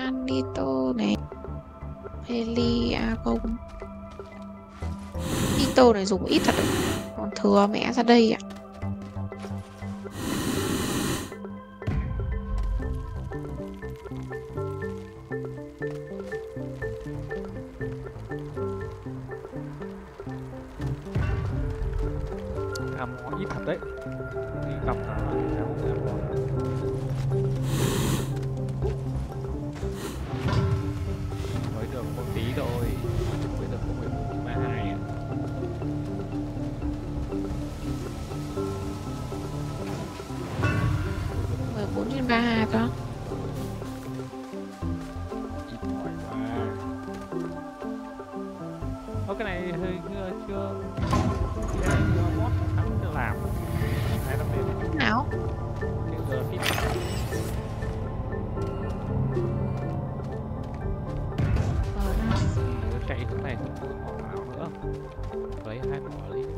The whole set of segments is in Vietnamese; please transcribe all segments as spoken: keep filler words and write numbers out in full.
titan nito này, heli argon. Nito này dùng ít thật đấy, còn thừa mẹ ra đây ạ. Ammo ít thật đấy, đi gặp nó là ammo. Mới được một tí thôi, mới được có mười bốn ba hai. mười bốn trên ba mươi hai đó. Ít mỏi quá. Ô, cái này hơi chưa chưa cái này chưa mod thắng chưa làm hai năm đến Nào cái giờ fit nó chạy lúc này không có mỏ nào nữa, lấy hai mỏ lấy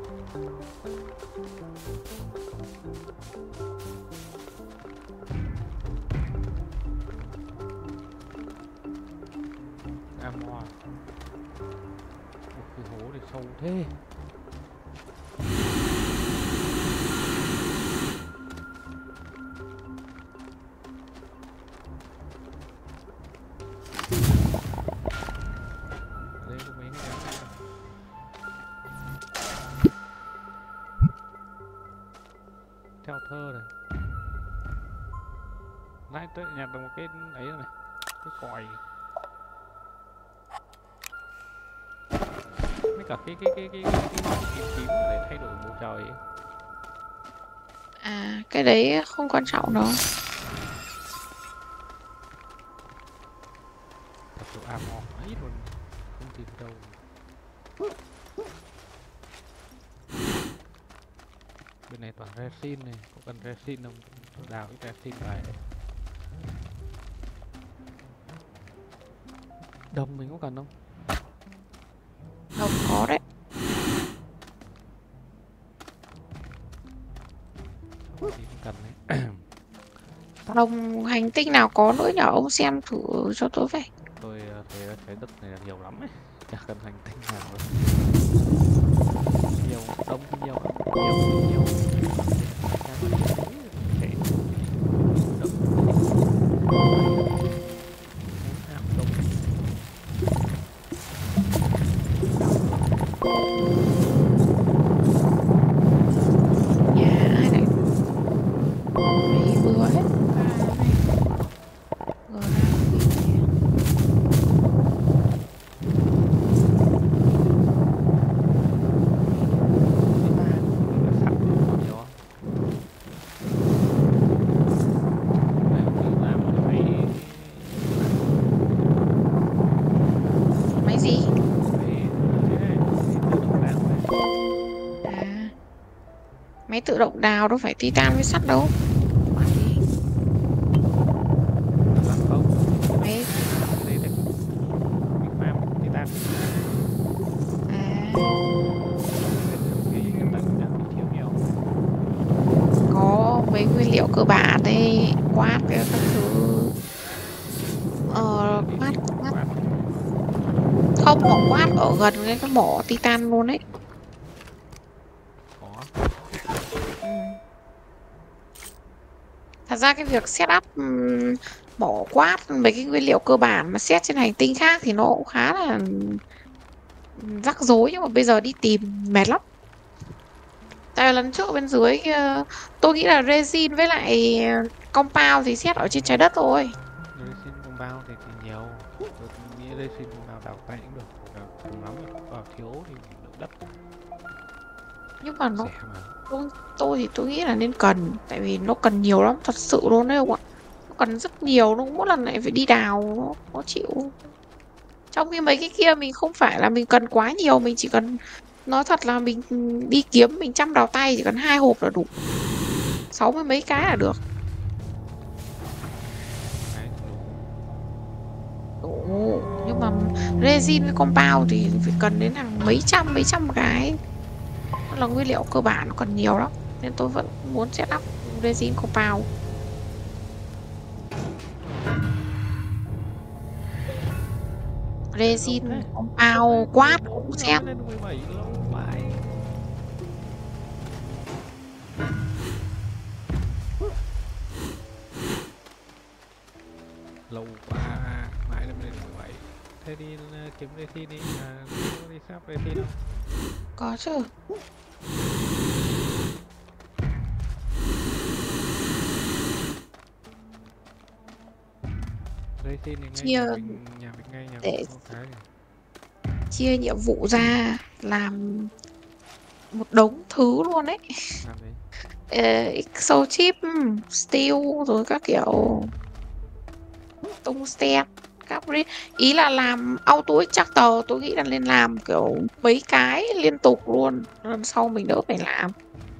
ammo. Một cái hố để sâu thế. Đây có mấy cái theo thơ này, lại tới nhặt được một cái ấy này, cái còi. Mấy cả cái cái cái cái cái cái tím tím để thay đổi bầu trời ấy. à, cái đấy không quan trọng đâu. Thật sự ammo quá ít luôn, không tìm đâu. Bên này toàn resin này, có cần resin không? Tôi đào cái resin vào đây. Đồng mình có cần không? Không có đấy. Thì không cần đấy. Đồng hành tinh nào có nữa nhờ, ông xem thử cho tôi vậy. Tôi thấy cái đất này là nhiều lắm ấy, chả cần hành tinh nào đâu. Nhiều, đông thì nhiều lắm, nhiều thì nhiều. Nhà ai đấy? Mấy bữa hết. Gờ ra kìa. Máy gì? À, máy tự động đào đâu phải titan với sắt đâu. Quản lý. Máy. À, có mấy nguyên liệu cơ bản đây, quát cái các thứ. Ờ, quát, quát. Không, mỏ quát ở gần cái cái mỏ titan luôn ấy. Ừ. Thật ra cái việc setup um, mỏ quát mấy cái nguyên liệu cơ bản mà xét trên hành tinh khác thì nó cũng khá là rắc rối, nhưng mà bây giờ đi tìm mệt lắm. Tại lần trước ở bên dưới kia, tôi nghĩ là resin với lại compound thì xét ở trên trái đất thôi. Resin compound thì, thì nhiều, tôi nghĩ resin compound đào tay cũng được, cùng lắm vào thiếu thì lượng đất. Nhưng mà nó Rẻ mà. tôi, tôi thì tôi nghĩ là nên cần, tại vì nó cần nhiều lắm, thật sự luôn đấy không ạ. Nó cần rất nhiều, nó mỗi lần lại phải đi đào, nó khó chịu. Trong khi mấy cái kia mình không phải là mình cần quá nhiều, mình chỉ cần, nói thật là mình đi kiếm mình chăm đào tay chỉ cần hai hộp là đủ, sáu mươi mấy cái là được. Đủ. Nhưng mà resin với compound thì phải cần đến hàng mấy trăm mấy trăm cái, nó là nguyên liệu cơ bản, nó còn nhiều lắm, nên tôi vẫn muốn set up resin compound. Resin thế. compound quát cũng giờ xem. mới lên mười bảy lâu vãi. Lâu quá, mãi lên lên mười bảy. Thế đi uh, kiếm resin đi, à, có đi sắp resin không? Có chứ. Resin thì ngay Chia nhà mình, nhà mình ngay nhà để mình có cái này. chia nhiệm vụ ra làm một đống thứ luôn ấy. Làm gì? Exo chip, steel rồi các kiểu tungsten, các ri- ý là làm auto extractor. Tôi nghĩ là nên làm kiểu mấy cái liên tục luôn, lần sau mình đỡ phải làm,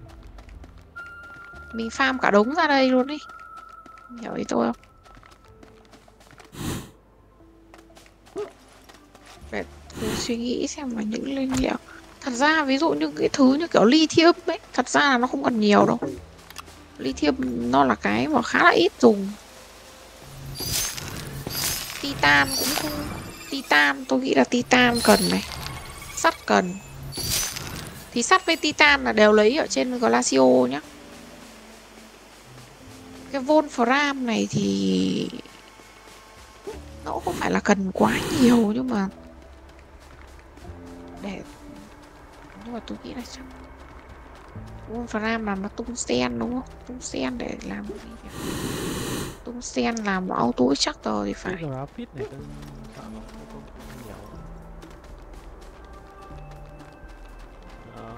mình farm cả đống ra đây luôn đi, hiểu ý tôi không? Để thử suy nghĩ xem là những linh liệu, thật ra ví dụ như cái thứ như kiểu lithium ấy, thật ra là nó không còn nhiều đâu. Lithium nó là cái mà khá là ít dùng. Titan cũng không. Titan tôi nghĩ là titan cần này, sắt cần. Thì sắt với titan là đều lấy ở trên Glacio nhá. Cái Wolfram này thì nó cũng không phải là cần quá nhiều, nhưng mà để nhưng mà tôi nghĩ là chắc Wolfram là nó tungsten đúng không? Tungsten để làm cái gì nhỉ? Tungsten làm auto extractor thì Cái phải. graphite này tôi sợ nó không không nhiều. Ờ,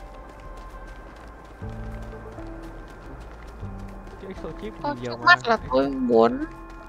cái exo chip thì Thôi, nhiều trước mà. mắt là tôi muốn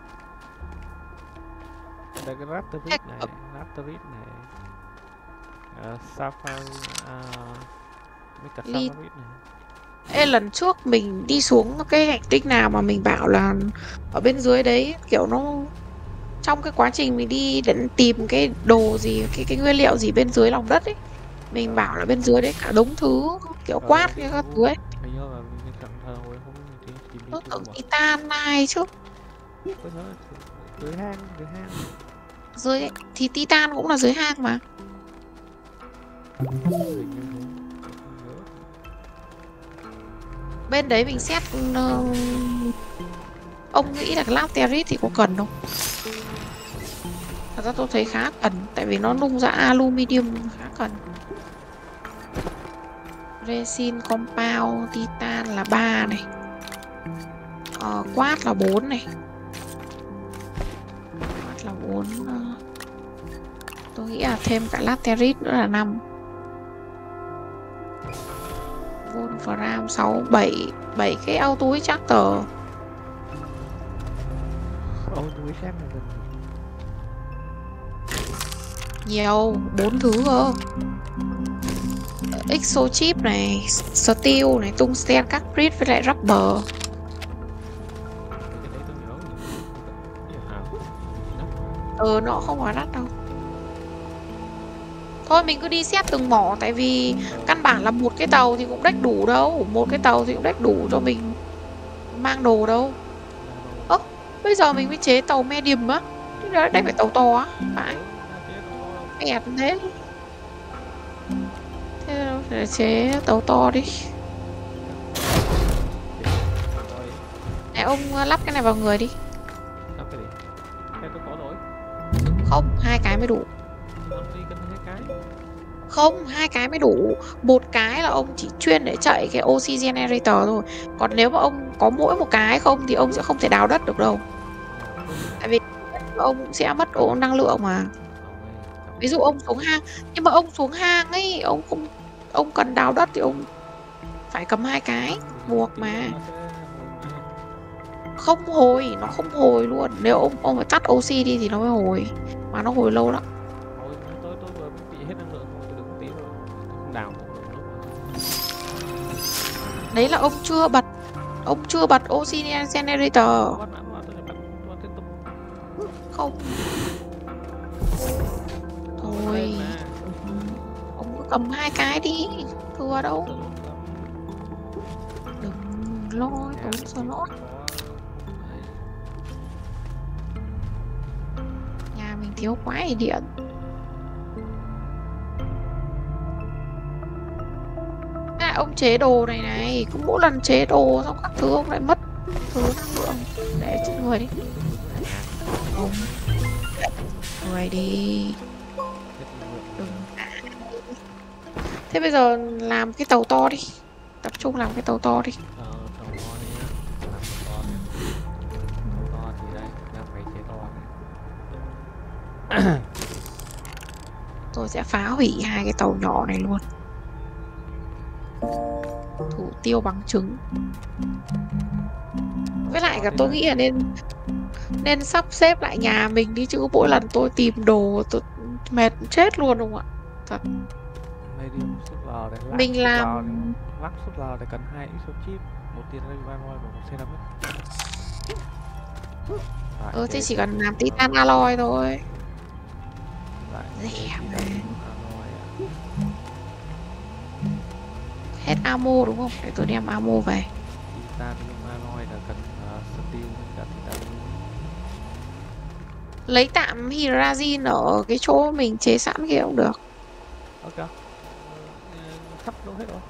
Đây cái Raptorite này, Raptorite này, uh, Sapphire, uh, với cả ly. Sapphire này. Ê, lần trước mình đi xuống cái hành tinh nào mà mình bảo là ở bên dưới đấy kiểu nó, trong cái quá trình mình đi đến tìm cái đồ gì, cái cái nguyên liệu gì bên dưới lòng đất ấy, mình bảo là bên dưới đấy cả đống thứ kiểu Ờ, quát đi như các ngủ. thứ ấy. Hình như là mình chọn thờ hồi hôm mình tìm tìm đi Tôi tìm tưởng mà. titan này chứ. Tôi nhớ là dưới hang, dưới hang. Dưới thì titan cũng là dưới hang mà. Hình như thế. Tôi không nhớ. Bên đấy mình xét ờ, ông nghĩ là cái laterit thì có cần không? Thật ra tôi thấy khá cần, tại vì nó nung ra aluminium khá cần. Resin compound titan là ba này, ờ, quát là bốn này, quát là bốn. Tôi nghĩ là thêm cả laterit nữa là năm. Wolfram sáu, bảy, bảy cái auto extractor. Ôi tôi xem là gần Nhiều, bốn thứ cơ. Exo chip này, steel này, tungsten, carbide với lại rubber. cái đấy tôi nhớ. Nhiều hào. Ờ, nó không quá đắt đâu. Thôi mình cứ đi xét từng mỏ, tại vì căn bản là một cái tàu thì cũng đách đủ đâu. Một cái tàu thì cũng đách đủ cho mình mang đồ đâu. Ơ, bây giờ mình mới chế tàu medium á. Thế đó đách phải tàu to á. Phải. Ẹt thế. Thế để chế tàu to đi. Để ông lắp cái này vào người đi. Lắp cái gì? Cái tôi có rồi. Không, hai cái mới đủ. Ông đi cần hai cái. Không, hai cái mới đủ. Một cái là ông chỉ chuyên để chạy cái oxy generator thôi. Còn nếu mà ông có mỗi một cái không thì ông sẽ không thể đào đất được đâu. Tại vì ông cũng sẽ mất ổ năng lượng mà. Ví dụ ông xuống hang, nhưng mà ông xuống hang ấy, ông không, ông cần đào đất thì ông phải cầm hai cái buộc mà. Không hồi, nó không hồi luôn. Nếu ông ông phải tắt oxy đi thì nó mới hồi. Mà nó hồi lâu lắm. Thôi tôi tôi vừa bị hết năng lượng rồi, tôi đừng tí rồi. Tôi không đào được lúc mà. Đấy là ông chưa bật, ông chưa bật oxy generator. Bắt bạn vào tôi bật tôi tiếp tục. Không. Thôi, ông cứ cầm hai cái đi, thừa đâu. Đừng lo tốn slot. Nhà mình thiếu quá thì điện. À, ông chế đồ này này, cứ mỗi lần chế đồ xong các thứ ông lại mất thứ năng lượng để trên người đi. Ông người đi. Đừng. Thế bây giờ làm cái tàu to đi, tập trung làm cái tàu to đi. Ờ, tàu to đi nhá. Làm tàu to đi. Tàu to thì đây, đang phải chế to này. Tôi sẽ phá hủy hai cái tàu nhỏ này luôn. Thủ tiêu bằng chứng. Với lại cả tôi nghĩ là nên nên sắp xếp lại nhà mình đi, chứ mỗi lần tôi tìm đồ tôi mệt chết luôn đúng không ạ? Thật. Medium súp lò để lắc Mình súp làm lò đi. Lắc súp lò để cần hai exo chip, một tiền alloy và một ceramic. Lại Ừ, thế chế chỉ thêm cần một làm cái titan alloy. alloy thôi. Lại chế Rẻ titan mà. alloy ạ. Hết ammo đúng không? Để tôi đem ammo về. Titanium alloy là cần uh, steel với cả titanium. Lấy tạm hydrazine ở cái chỗ mình chế sẵn kia cũng được. Ok. Ờ, sắp đâu hết rồi.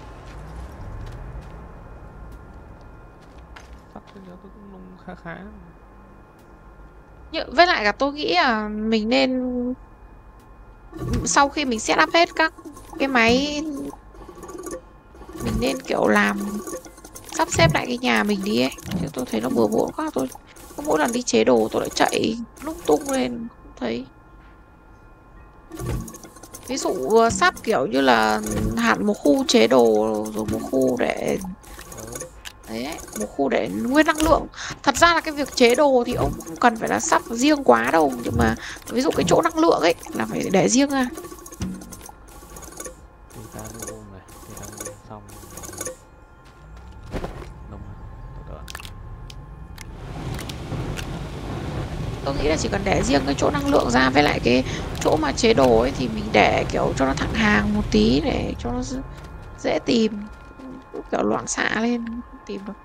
Sắp cho tôi cũng nung khá khá. Nhưng với lại cả tôi nghĩ là mình nên sau khi mình set up hết các cái máy, mình nên kiểu làm sắp xếp lại cái nhà mình đi ấy, chứ tôi thấy nó bừa bộn quá. Tôi mỗi lần đi chế đồ tôi lại chạy lung tung lên không thấy. Ví dụ sắp kiểu như là hẳn một khu chế đồ, rồi một khu để đấy, một khu để nguyên năng lượng. Thật ra là cái việc chế đồ thì ông không cần phải là sắp riêng quá đâu, nhưng mà ví dụ cái chỗ năng lượng ấy là phải để riêng ra. Titanium này, titanium xong nung từ từ. Tôi nghĩ là chỉ cần để riêng cái chỗ năng lượng ra, với lại cái chỗ mà chế đồ ấy thì mình để kiểu cho nó thẳng hàng một tí để cho nó dễ tìm. Cứ kiểu loạn xạ lên không tìm được.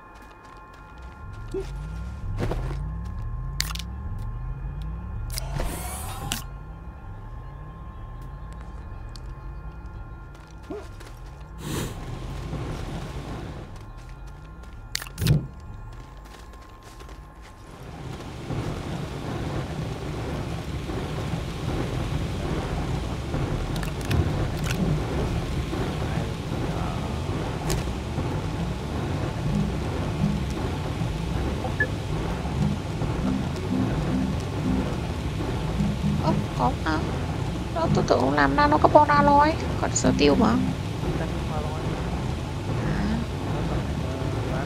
Ơ, có mà. Đó, tôi tưởng ông làm nano carbon alloy, còn sở tiêu mà. Titanium alloy. À, Nó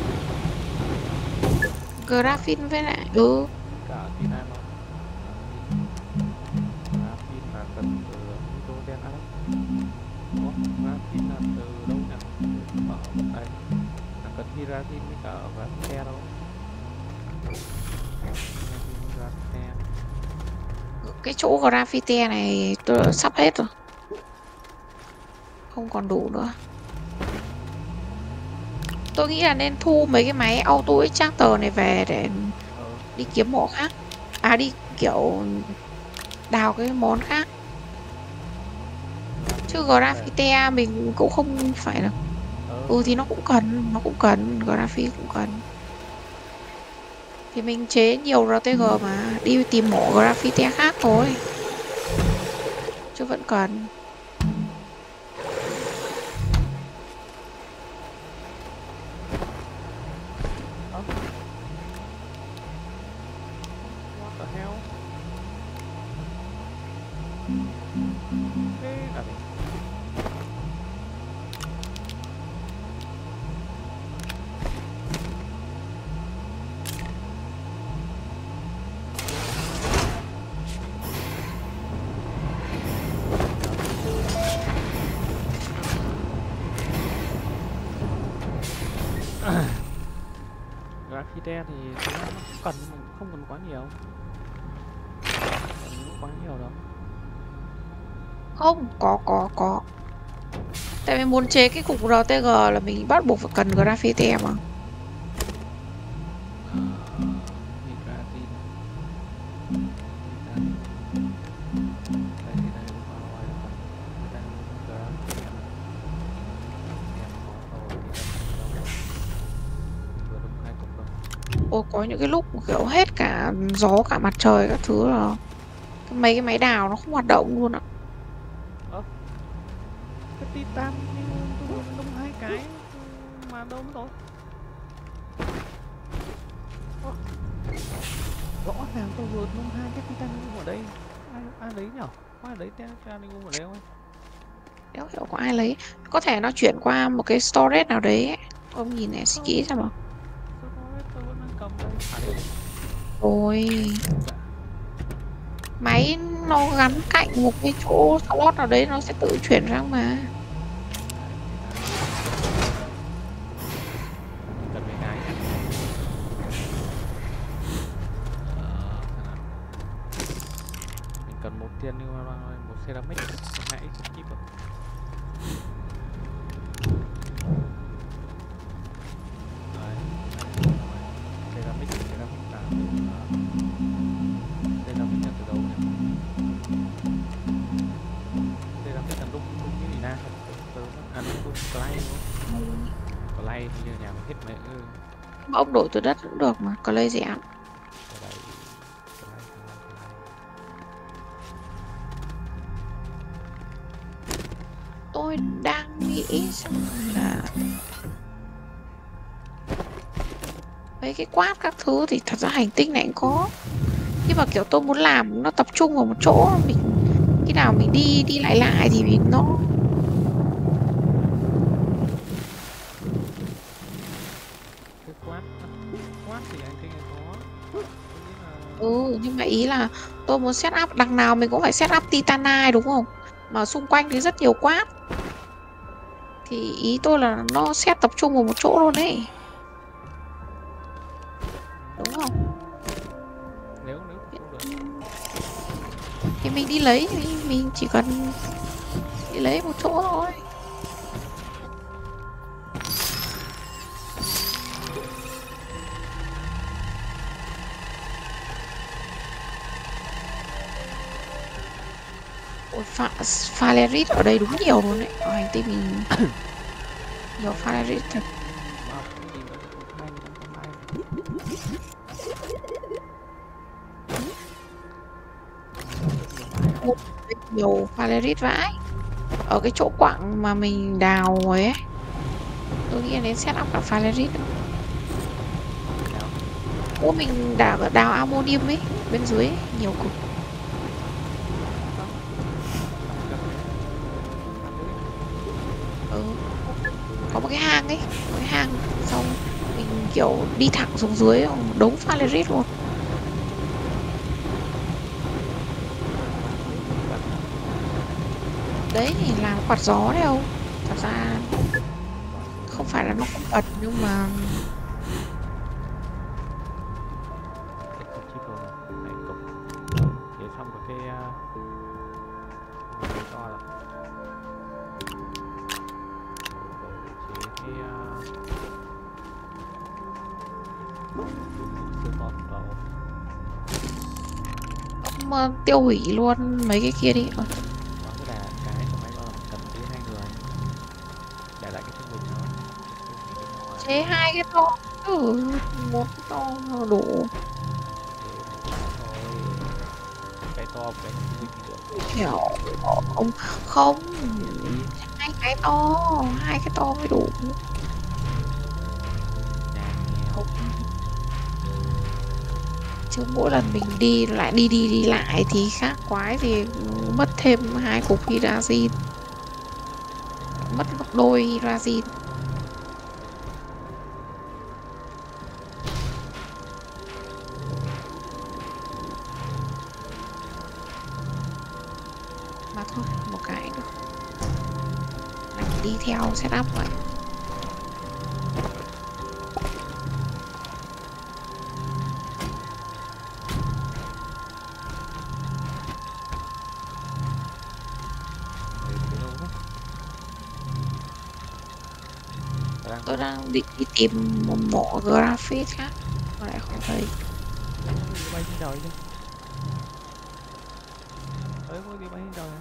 còn uh, graphene với lại ừ cả titan luôn. Graphene là cần từ hydrogen atom. Ủa, graphene là từ đâu nhỉ? Ở đây là cần hydrazine với cả graphene đâu. Graphene. cái chỗ graphite này tôi sắp hết rồi, không còn đủ nữa. Tôi nghĩ là nên thu mấy cái máy auto extractor này về để Ờ, đi kiếm mỏ khác. À, đi kiểu đào cái món khác. Chứ graphite mình cũng không phải là ờ, ừ thì nó cũng cần, nó cũng cần graphite cũng cần. Thì mình chế nhiều rờ tê giê mà đi tìm mỏ graphite khác thôi, chứ vẫn cần. ờ. What the hell? Thế là gì? Graphite thì thực ra nó cũng cần nhưng mà cũng không cần quá nhiều. Cần quá nhiều đâu. Không, có có có tại vì muốn chế cái cục rờ tê giê là mình bắt buộc phải cần graphite mà. Hydrazine. Titanium. Ồ, có những cái lúc kiểu hết cả gió cả mặt trời các thứ là cái mấy cái máy đào nó không hoạt động luôn ạ. Ơ, cái Titan như tôi vừa mới nung hai cái mà đâu mất rồi. Ơ, rõ ràng tôi vừa nung hai cái Titan ở đây. Ai, ai lấy nhở? Có ai lấy Titan ở đây không ấy? Đéo hiểu có ai lấy. Có thể nó chuyển qua một cái storage nào đấy ấy. Ông nhìn này suy Không, kỹ xem nào. tôi nói tôi vẫn đang cầm đây. À đây. Ôi, Dạ. máy nó gắn cạnh một cái chỗ slot nào đấy nó sẽ tự chuyển sang mà. Cần mấy cái nhỉ? Ờ, xem nào. Mình cần một tiên nhưng mà một ceramic, hai x chip rồi. Đấy, ceramic, ceramic là từ uh, ceramic là từ đâu nhỉ? Ceramic là đúc đúc cái gì na? Từ à đúc đúc clay đúng không? Clay thì như nhà mình hết mấy ừ. Mà ông đổ từ đất cũng được mà, có lấy gì ạ? Clay, clay, clay, clay. Tôi đang nghĩ xem là mấy cái quát các thứ thì thật ra hành tinh này cũng có. Nhưng mà kiểu tôi muốn làm nó tập trung vào một chỗ, mình khi nào mình đi đi lại lại thì mình nó Cái quát, à, quát thì anh thấy có. Tôi nghĩ là ừ, nhưng mà ý là tôi muốn set up đằng nào mình cũng phải set up Titanite đúng không? Mà xung quanh thì rất nhiều quát thì ý tôi là nó set tập trung vào một chỗ luôn ấy, đúng không? nếu nếu tập trung được. Thì mình đi lấy thì mình chỉ cần đi lấy một chỗ thôi. Ôi, pha, Falarit ở đây đúng nhiều luôn đấy, ở hành tinh mình nhiều Falarit thật. Mà cái gì nó cũng bay nó cũng bay. Ôi, nhiều Falarit vãi. Ở cái chỗ quặng mà mình đào rồi ấy, tôi nghĩ đến set up cả Falarit. Ủa mình đào đào ammonium ấy, bên dưới ấy, nhiều cực. Ừ, có một cái hang ấy, một cái hang xong mình kiểu đi thẳng xuống dưới đống Falarit luôn. Đấy thì làm quạt gió đấy không? Thật ra không phải là nó không bật nhưng mà Cái cục chip rồi này cục để xong rồi cái cái to là chế cái siêu to vào mà tiêu hủy luôn mấy cái kia đi. Ờ, nó cái là cái của máy đó là cần tới hai người để lại cái trung bình nó chế hai cái to, ừ, một cái to là đủ. cái to cái trung bình được Kiểu ông không, hai cái to, hai cái to mới đủ. nhà nghèo Không, chứ mỗi lần mình đi lại đi đi đi lại thì khác quái thì mất thêm hai cục hydrazine, mất gấp đôi hydrazine. Mà thôi một cái nữa, mình đi theo setup vậy. Tôi đang định đi tìm một mỏ graphite khác mà lại không thấy. bay trên trời chứ ấy có gì bay trên trời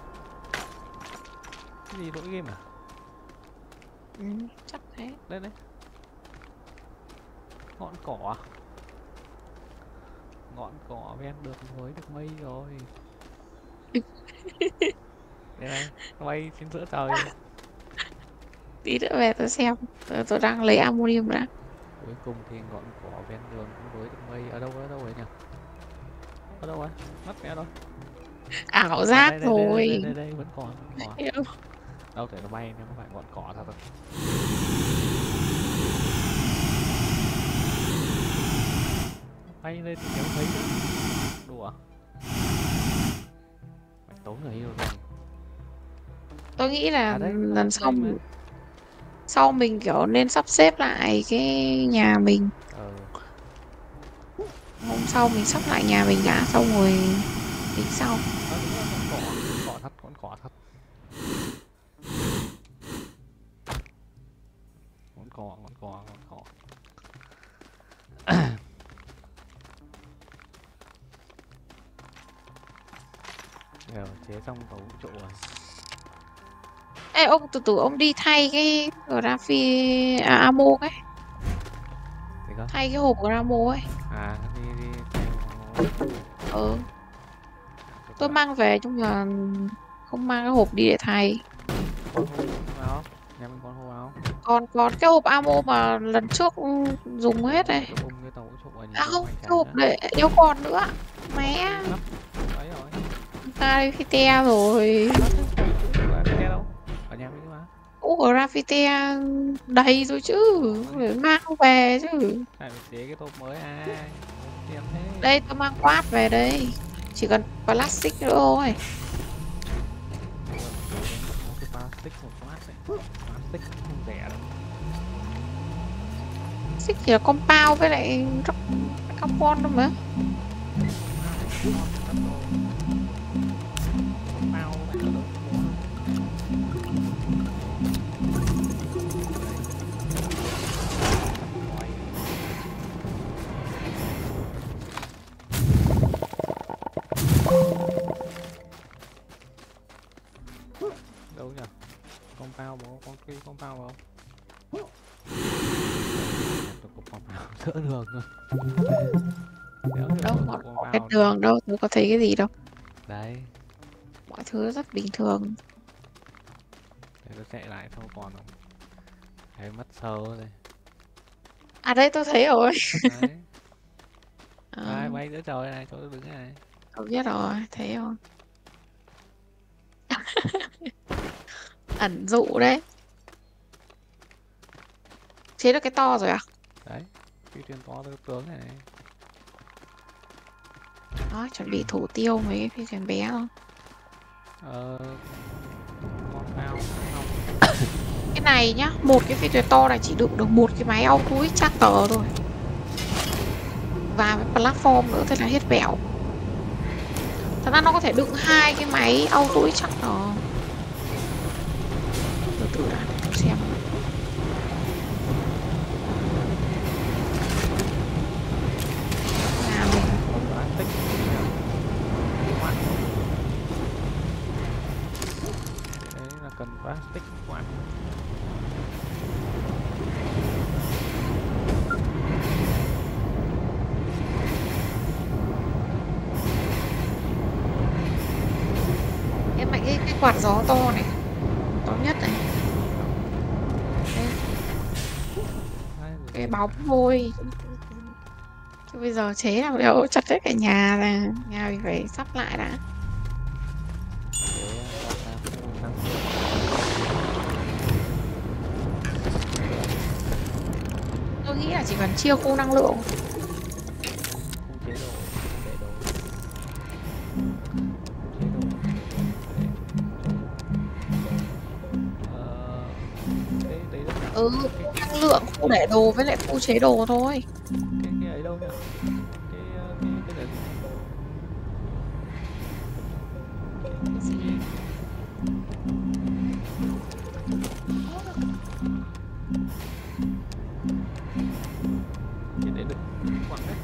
cái gì lỗi game à Ừ, chắc thế. đây đấy ngọn cỏ à ngọn cỏ ven đường với được mây rồi. Đây này, nó bay trên giữa trời. Tí nữa về tôi xem. Tôi, tôi đang lấy ammonium đã. Cuối cùng thì ngọn cỏ ven đường cũng với được mây. Ở đâu, ở đâu ấy nhỉ? Ở đâu ấy? Mất mẹ rồi. Ảo À giác đây đây đây đây đây, rồi. đây, đây. Vẫn còn, vẫn còn. Hiểu. Đâu thể nó bay, nó không phải ngọn cỏ thật rồi. Bay lên thì kéo thấy chứ. Đùa. Mày tốn người yêu rồi. Tôi nghĩ là À đấy, nó lần đây sau mà. sau mình kiểu nên sắp xếp lại cái nhà mình. Ờ. Hôm sau mình sắp lại nhà mình đã, xong rồi tính sau. Nó đúng là ngọn cỏ, ngọn cỏ thật, ngọn cỏ thật. Ngọn cỏ, ngọn cỏ, ngọn cỏ. Giờ chế xong có vũ trụ rồi. Ê ông từ từ ông đi thay cái graphi à, ammo ấy, Thì có. thay cái hộp gramo ấy. À đi đi theo. Ừ, tôi mang về nhưng mà không mang cái hộp đi để thay. Con hô vào. Nhà mình con hô vào. Còn còn cái hộp ammo mà lần trước dùng hết Để này. tôi bung cái tàu vũ trụ vào nhìn À cho không, hoành cái tráng hộp nữa. để đeo còn nữa. Mẹ, Lắp ấy rồi. graffiti rồi. Là cái đâu? Ở nhà mình mà. Ủa graffiti đầy rồi chứ, phải mang về chứ. Phải chế cái hộp mới à. Tiền thế. Đây tôi mang quát về đây, chỉ cần plastic nữa thôi. Cái plastic một phát đấy. Plastic không rẻ đâu. Xích chỉ là compound với lại carbon thôi mà. Đâu nhỉ? Compound bố, con kia compound không? Tôi có compound đỡ đường thôi. Đâu mà có cái đường đâu, tôi có thấy cái gì đâu. Đấy. Mọi thứ rất bình thường. Để tôi chạy lại thôi còn không? Thấy mất sâu rồi. À đây tôi thấy rồi. Đấy. À, Đấy, bay giữa trời này, chỗ tôi đứng này. tôi biết rồi, thấy rồi. Ẩn dụ đấy. Chế được cái to rồi à? Đấy, phi thuyền to tôi tướng này. Đó, chuẩn bị thủ tiêu mấy cái phi thuyền bé thôi. Ờ... Con phao không. Cái này nhá, một cái phi thuyền to này chỉ đựng được một cái máy auto extractor thôi. Và cái platform nữa, thế là hết bẹo. Thật ra nó có thể đựng hai cái máy auto extractor. Từ từ đã, để tôi xem. Nhà mình đấy là cần plastic quản. cái mạnh cái, cái quạt gió to này, to nhất này. Đây, cái bóng thôi. Chứ bây giờ chế làm đâu chặt hết cả nhà, là nhà mình phải sắp lại đã. Tôi nghĩ là chỉ cần chia khu năng lượng. Chế độ, chế độ. Chế độ. Ờ... Đấy, đấy là... Ừ, năng lượng, khu để đồ với lại khu chế đồ thôi. Cái, cái ấy đâu nhỉ? Cái, cái, cái đấy. Cái gì? Cái đấy được quảng đấy.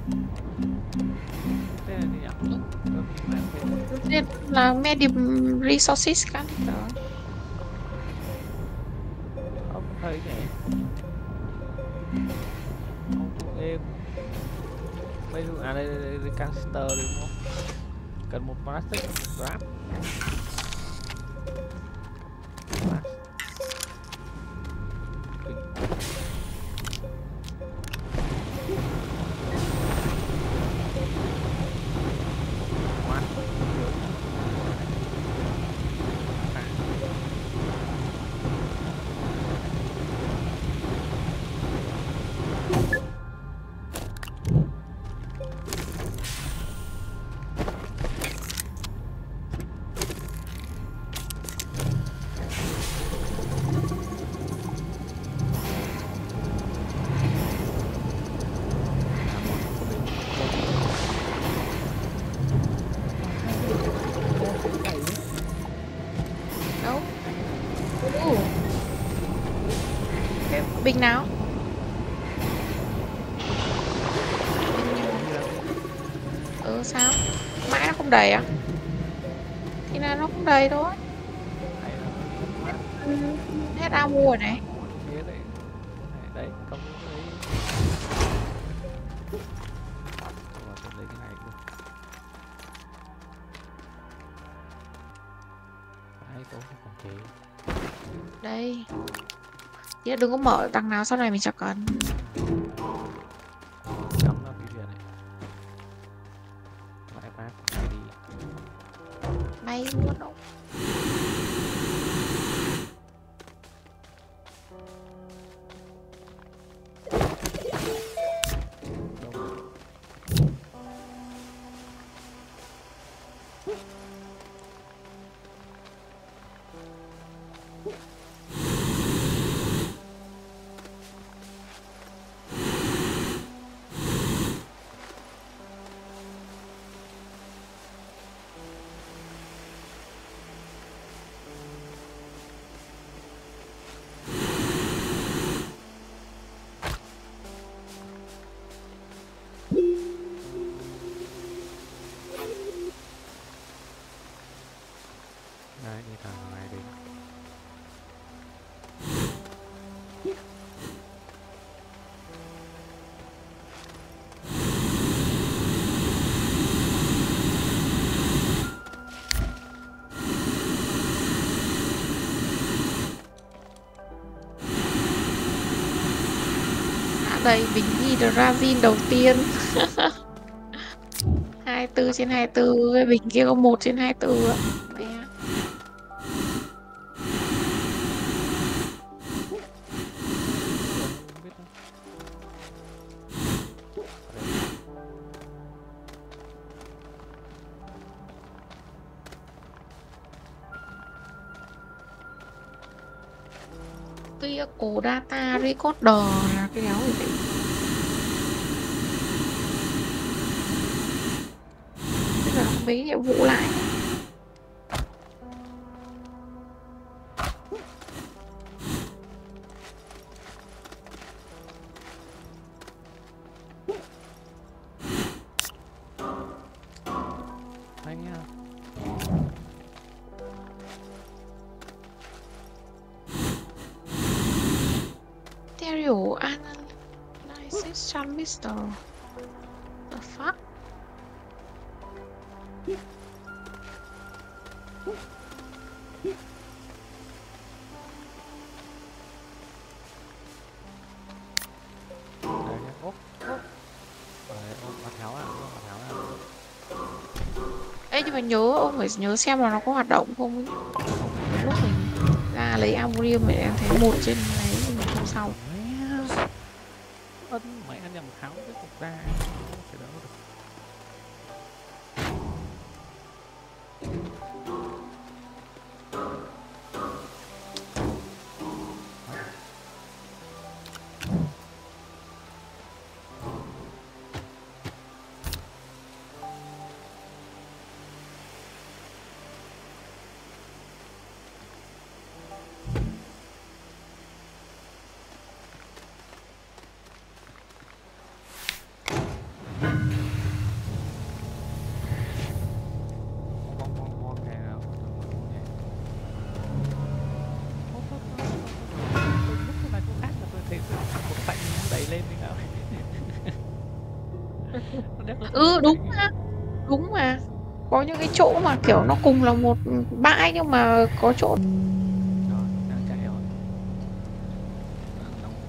Thế là gì nhỉ? Nên là medium resources kan. Không thấy nhỉ? Không êm. Bây giờ à À đây, đây, đây, đây canister đây đúng không? Cần một plastic, một grab. Blast. Kinh. Ngoan. Đâu? Ồ. Cái bình nào? Bình nhiều. Ừ sao? Mãi nó không đầy à? Thì là nó không đầy thôi. Ừ, hết ao mua rồi này. Thế đấy. Đấy, công đấy. Rồi, tôi lấy cái này luôn. Đấy, tôi sẽ còn chế. Đây. Thì đừng có mở đằng nào sau này mình chẳng cần. Cắm nó cái gì này. Lại bác đi. Bay luôn đâu. Đấy, đi thằng này đi. À đây, bình hydrazine đầu tiên. hai mươi tư trên hai mươi tư, cái bình kia có một trên hai mươi tư ạ. Mẹ. Không biết đâu. Vehicle data recorder là cái đéo gì vậy? Tức là mấy nhiệm vụ lại. Hay nha. Stereo analysis transistor. The fuck? Đây nhá. Ốp, ốp. Đấy, ốp, bắt tháo à, ốp, bắt tháo à. Ê nhưng mà nhớ ông phải nhớ xem là nó có hoạt động không ấy. Lúc mình ra lấy Amurium thì em thấy một trên đấy thì mình không xong. Mẹ. Ân mẹ nhầm tháo cái cục ra. Phải đỡ được. Ừ đúng mà, đúng mà. Có những cái chỗ mà kiểu nó cùng là một bãi nhưng mà có chỗ. Rồi đang chạy rồi. Nóng.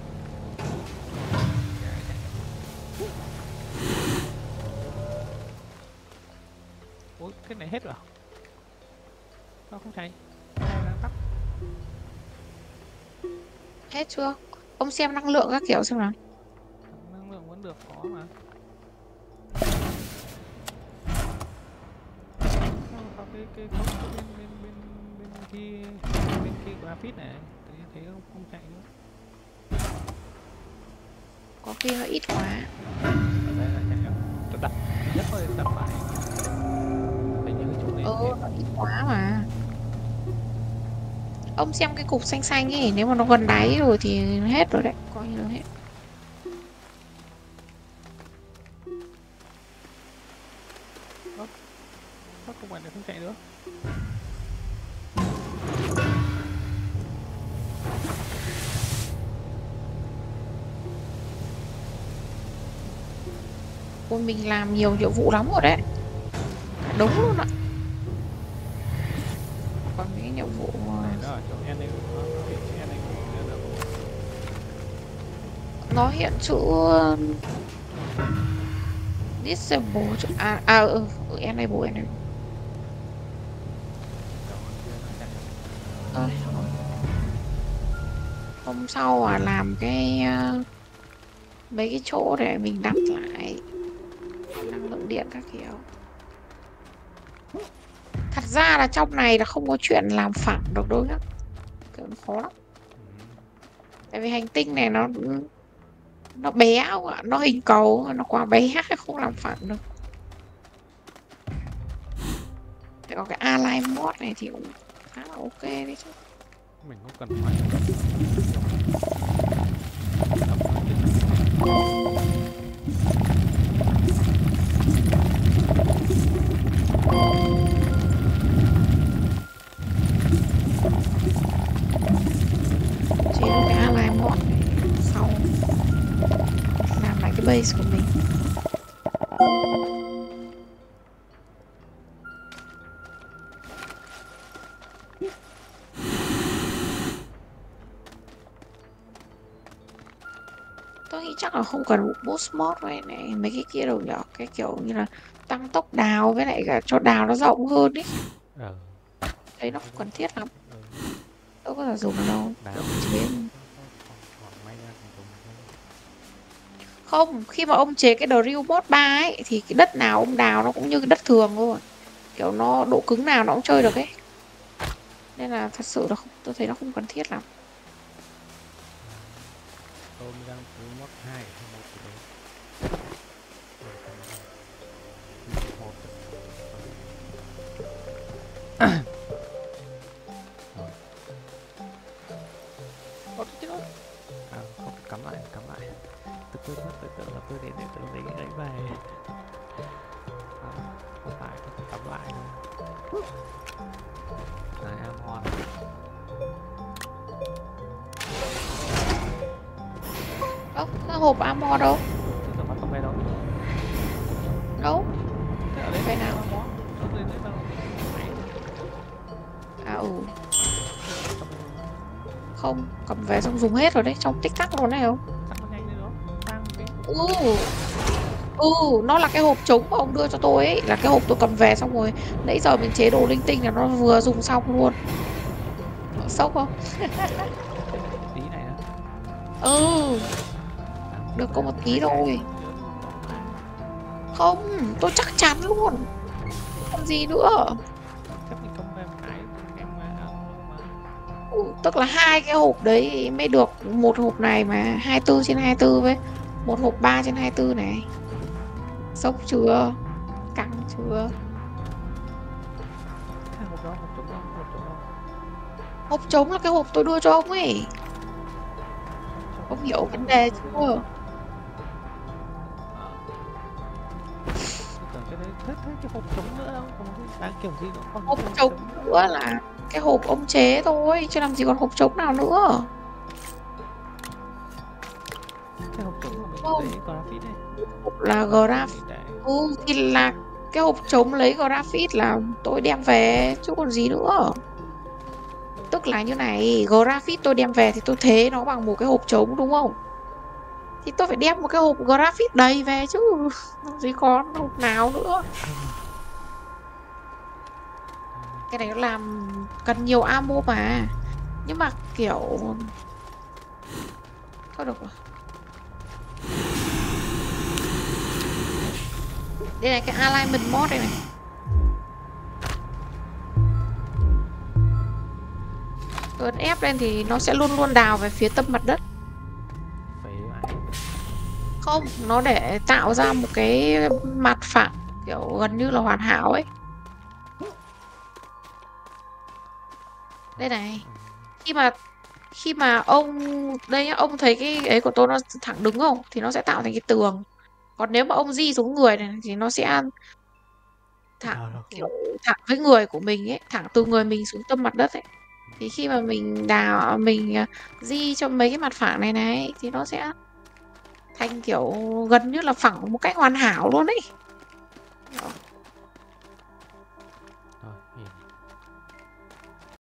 Chạy. Ui cái này hết rồi. Sao không chạy? Đang tắt. Hết chưa? Ông xem năng lượng các kiểu xem nào. Năng lượng vẫn được có mà. Sao, sao cái cái không cái bên bên bên bên kia bên kia graphic này tự nhiên thấy không, không chạy nữa. Có khi nó ít quá. Ở đây lại chạy rồi. Tôi đặt nhất thôi đặt lại. Hình như cái chỗ này Ừ, hết. nó ít quá mà. Ông xem cái cục xanh xanh ấy, nếu mà nó gần đáy rồi thì hết rồi đấy, coi như là hết. Ơ, sao công bạn này không chạy nữa? Ôi mình làm nhiều nhiệm vụ lắm rồi đấy. Cả đống luôn ạ. Còn mấy cái nhiệm vụ Này mà nó ở chỗ enemy, nó nó hiện chữ enemy nữa được. nó hiện chữ disable chữ à à ừ, ừ enable enable. Rồi kia nó chạy rồi. Ơi, hôm sau à làm cái uh, mấy cái chỗ để mình đặt lại năng lượng điện các kiểu. Thật ra là trong này là không có chuyện làm phẳng được đâu nhá, kiểu nó khó lắm. Tại vì hành tinh này nó nó bé không ạ, nó hình cầu nó quá bé không làm phẳng được. Thì có cái align mod này thì cũng khá là ok đấy chứ. Mình không cần phải đập nó chết. Chế được cái align mod này sau làm lại cái base của mình. Tôi nghĩ chắc là không cần boost mod này này mấy cái kia đâu nhở, cái kiểu như là tăng tốc đào với lại cả cho đào nó rộng hơn ý. Ờ. Thấy nó không cần thiết lắm, Ừ. đâu có thể dùng được đâu. Đá Kiểu chế còn may ra thì dùng không, khi mà ông chế cái drill mod ba ấy thì cái đất nào ông đào nó cũng như cái đất thường thôi, kiểu nó độ cứng nào nó cũng chơi được ấy, nên là thật sự là không, tôi thấy nó không cần thiết lắm. tôi đang thử mod hai hay một gì đấy. Một. Rồi. Ôi chết rồi. À không, cắm lại, cắm lại. Tôi quên mất, tôi tưởng là tôi để để tôi lấy cái bài. À, không phải, tôi cắm lại thôi. Này Amon. Ơ, cái hộp armor đâu? Tôi tưởng bắt con bé đâu. Đâu? Thế ở đây Cái không nào? có Amon. Nó lên đấy đâu. À ừ, không, cầm về xong dùng hết rồi đấy, trong tích tắc luôn đấy không? Chắc nó nhanh lên đó. Sang cái. Ừ, ừ, nó là cái hộp trống mà ông đưa cho tôi ấy, là cái hộp tôi cầm về xong rồi nãy giờ mình chế đồ linh tinh là nó vừa dùng xong luôn. Sốc không? Thêm một tí này nữa. Ừ, được có một tí thôi. Không, tôi chắc chắn luôn. Còn gì nữa? Chắc mình không em cái em mà Ừ, tức là hai cái hộp đấy mới được một hộp này mà hai mươi tư trên hai mươi tư với một hộp ba trên hai mươi tư này. Sốc chưa? Căng chưa? hai hộp đó, hộp trống đâu, hộp trống đâu. Hộp trống là cái hộp tôi đưa cho ông ấy. Trong Ông cái hiểu hộp vấn đó đề tôi đưa. chưa? Ờ. Tôi tưởng cái đấy thế, thế cái hộp trống nữa đâu, còn cái đang kiểu gì nữa còn Hộp cái hộp trống trống. nữa là cái hộp ông chế thôi, chứ làm gì còn hộp trống nào nữa. Cái hộp trống là mình Không, lấy graphic này. hộp là Graphic graph mình để Ừ thì là cái hộp trống lấy graphite là tôi đem về chứ còn gì nữa. Tức là như này, graphite tôi đem về thì tôi thế nó bằng một cái hộp trống đúng không? Thì tôi phải đem một cái hộp graphite đầy về chứ. Làm gì còn hộp nào nữa. Cái này nó làm cần nhiều ammo mà. Nhưng mà kiểu thôi được rồi. Đây này cái alignment mod đây này. Tôi ấn ép lên thì nó sẽ luôn luôn đào về phía tâm mặt đất. Phế vậy. Không, nó để tạo ra một cái mặt phẳng kiểu gần như là hoàn hảo ấy. Đây này. Khi mà khi mà ông đây nhá, ông thấy cái ấy của tôi nó thẳng đứng không thì nó sẽ tạo thành cái tường. Còn nếu mà ông di xuống người này thì nó sẽ thẳng Đào được kiểu không? thẳng với người của mình ấy, thẳng từ người mình xuống tâm mặt đất ấy. Thì khi mà mình đào mình à, di cho mấy cái mặt phẳng này này thì nó sẽ thành kiểu gần như là phẳng một cách hoàn hảo luôn ấy.